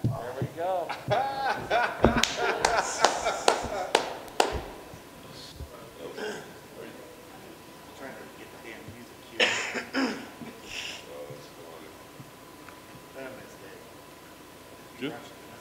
we go. Good.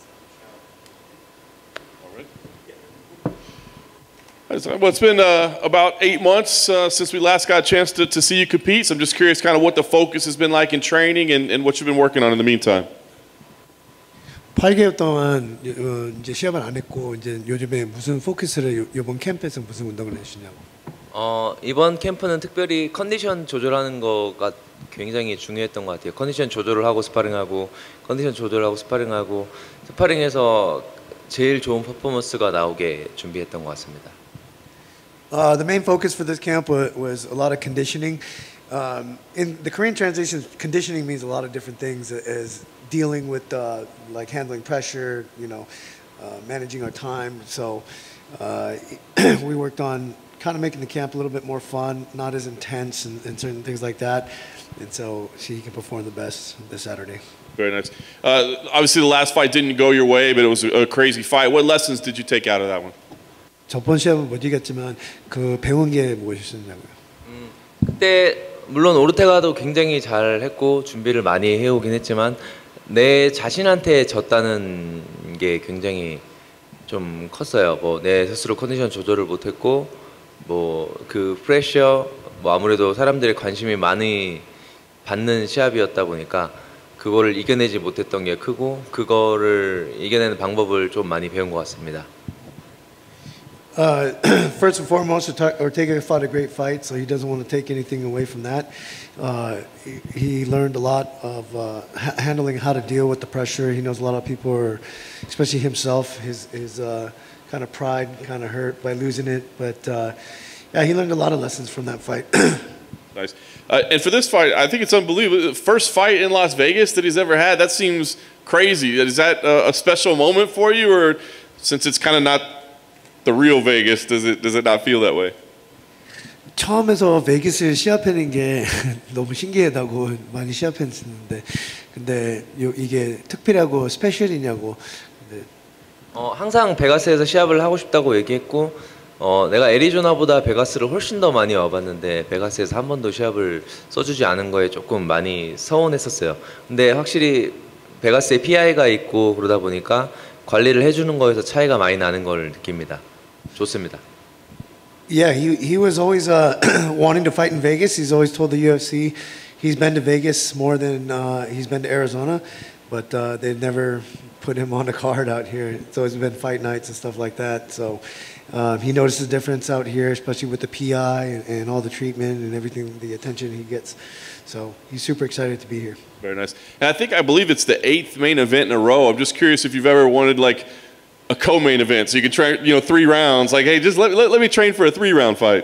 All right. Well, it's been about 8 months since we last got a chance to see you compete. So I'm just curious kind of what the focus has been like in training and what you've been working on in the meantime. 8개월 동안 이제 시합을 안 했고 이제 요즘에 무슨 포커스를 이번 캠프에서 무슨 운동을 해주시냐고. 이번 캠프는 특별히 컨디션 조절하는 거가 굉장히 중요했던 것 같아요. 컨디션 조절을 하고 스파링하고 컨디션 조절하고 스파링하고 스파링에서 제일 좋은 퍼포먼스가 나오게 준비했던 것 같습니다. The main focus for this camp was a lot of conditioning. In the Korean translation, conditioning means a lot of different things, as dealing with like handling pressure, you know, managing our time. So we worked on kind of making the camp a little bit more fun, not as intense, and certain things like that. And so he can perform the best this Saturday. Very nice. Obviously, the last fight didn't go your way, but it was a crazy fight. What lessons did you take out of that one? 저번 시합은 못 이겼지만 그 배운 게 무엇이었냐고요? 그때 물론 오르테가도 굉장히 잘했고 준비를 많이 해오긴 했지만 내 자신한테 졌다는 게 굉장히 좀 컸어요. 뭐 내 스스로 컨디션 조절을 못했고 뭐 그 프레셔 뭐 아무래도 사람들의 관심이 많이 받는 시합이었다 보니까 그거를 이겨내지 못했던 게 크고 그거를 이겨내는 방법을 좀 많이 배운 것 같습니다. First and foremost, Ortega fought a great fight, so he doesn't want to take anything away from that. He learned a lot of handling how to deal with the pressure. He knows a lot of people are, especially himself, his kind of pride kind of hurt by losing it. But yeah, he learned a lot of lessons from that fight. Nice. And for this fight, I think it's unbelievable. First fight in Las Vegas that he's ever had. That seems crazy. Is that a special moment for you, or since it's kind of not the real Vegas, does it not feel that way? 처음에서 베이거스에 시합하는 게 너무 신기하다고 많이 시합했는데, 근데 이게 특별하고 스페셜이냐고. 항상 베가스에서 시합을 하고 싶다고 얘기했고, 내가 애리조나보다 베가스를 훨씬 더 많이 와봤는데 베가스에서 한 번도 시합을 써주지 않은 거에 조금 많이 서운했었어요. 근데 확실히 베가스에 PI가 있고 그러다 보니까 관리를 해주는 거에서 차이가 많이 나는 걸 느낍니다. 좋습니다. Yeah, he was always wanting to fight in Vegas. He's always told the UFC he's been to Vegas more than he's been to Arizona, but they've never put him on a card out here. It's always been fight nights and stuff like that. So he notices the difference out here, especially with the PI and all the treatment and everything, the attention he gets. So he's super excited to be here. Very nice. And I believe it's the 8th main event in a row. I'm just curious if you've ever wanted like a co-main event, so you could train, 3 rounds. Like, hey, just let me train for a 3-round fight.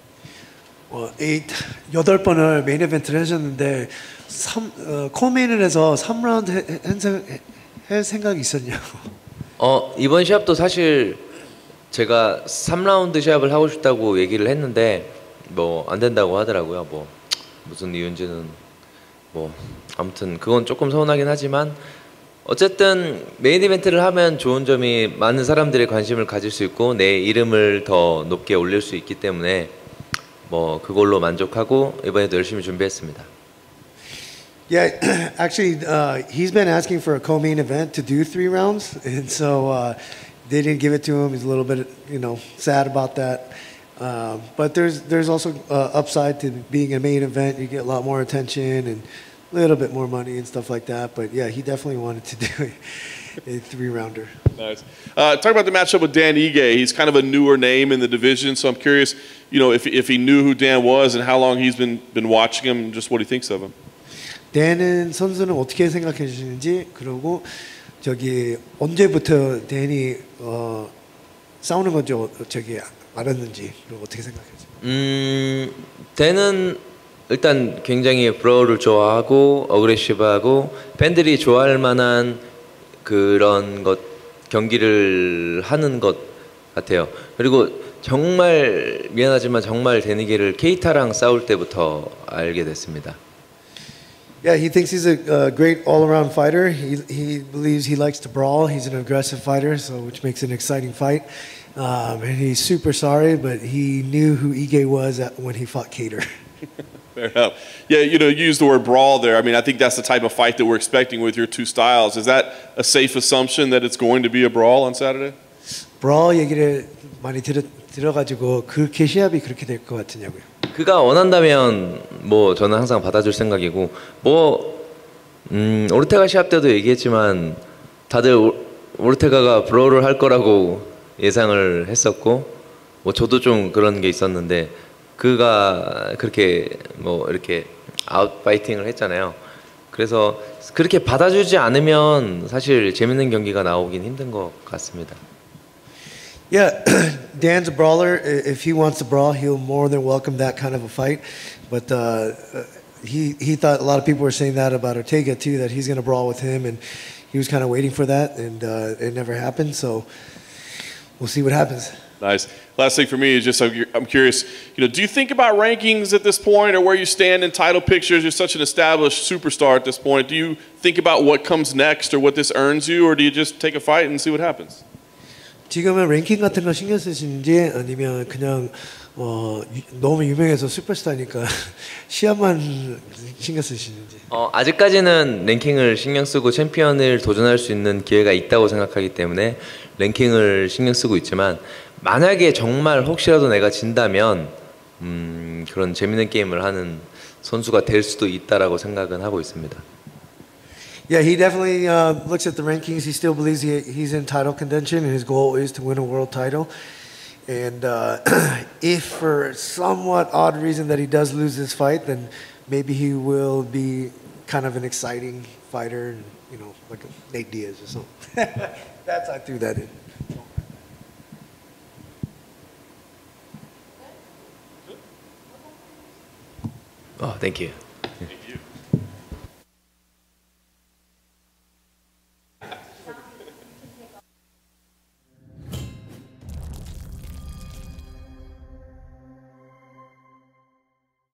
8번을 메인 이벤트를 하셨는데 코메인을 해서 3라운드 할 생각이 있었냐고. 이번 시합도 사실 제가 3라운드 시합을 하고 싶다고 얘기를 했는데 뭐 안 된다고 하더라고요. 뭐 무슨 이유인지는 뭐 아무튼 그건 조금 서운하긴 하지만 어쨌든 메인 이벤트를 하면 좋은 점이 많은 사람들의 관심을 가질 수 있고 내 이름을 더 높게 올릴 수 있기 때문에 뭐 그걸로 만족하고 이번에도 열심히 준비했습니다. Yeah, actually, he's been asking for a co-main event to do 3 rounds, and so they didn't give it to him. He's a little bit, sad about that. But there's also upside to being a main event. You get a lot more attention and a little bit more money and stuff like that. But yeah, he definitely wanted to do a 3-rounder. Nice. Talk about the matchup with Dan Ige. He's kind of a newer name in the division, so I'm curious, if he knew who Dan was and how long he's been watching him, and just what he thinks of him. 댄은 선수는 어떻게 생각해 주시는지, 그리고 언제부터 댄이 싸우는 건지 알았는지, 그리고 어떻게 생각하세요? 댄은 일단 굉장히 브로우를 좋아하고 어그레시브하고 팬들이 좋아할 만한 그런 경기를 하는 것 같아요. 그리고 정말 미안하지만 정말 데니게를 케이타랑 싸울 때부터 알게 됐습니다. Yeah, he thinks he's a great all-around fighter. He believes he likes to brawl. He's an aggressive fighter, so which makes it an exciting fight. And he's super sorry, but he knew who Ige was when he fought Cater. Fair enough. Yeah, you know, you used the word brawl there. I mean, I think that's the type of fight that we're expecting with your two styles. Is that a safe assumption that it's going to be a brawl on Saturday? brawl 얘기를 많이 들어가지고 그렇게 시합이 그렇게 될 것 같으냐고요. 그가 원한다면 뭐 저는 항상 받아줄 생각이고 뭐 오르테가 시합 때도 얘기했지만 다들 오르테가가 브로우를 할 거라고 예상을 했었고 뭐 저도 좀 그런 게 있었는데 그가 그렇게 뭐 이렇게 아웃파이팅을 했잖아요. 그래서 그렇게 받아주지 않으면 사실 재밌는 경기가 나오긴 힘든 것 같습니다. Yeah, Dan's a brawler. If he wants to brawl, he'll more than welcome that kind of a fight. But he thought a lot of people were saying that about Ortega too, that he's going to brawl with him, and he was kind of waiting for that, and it never happened. So we'll see what happens. Nice. Last thing for me is just I'm curious. You know, do you think about rankings at this point, or where you stand in title pictures? You're such an established superstar at this point. Do you think about what comes next, or what this earns you, or do you just take a fight and see what happens? 지금은 랭킹 같은 거 신경 쓰시는지 아니면 그냥 너무 유명해서 슈퍼스타니까 시합만 신경 쓰시는지. 아직까지는 랭킹을 신경 쓰고 챔피언을 도전할 수 있는 기회가 있다고 생각하기 때문에 랭킹을 신경 쓰고 있지만 만약에 정말 혹시라도 내가 진다면 그런 재밌는 게임을 하는 선수가 될 수도 있다라고 생각은 하고 있습니다. Yeah, he definitely looks at the rankings. He still believes he's in title contention, and his goal is to win a world title. And if for somewhat odd reason that he does lose this fight, then maybe he will be kind of an exciting fighter, you know, like a Nate Diaz or something. That's I threw that in. Thank you. Thank you.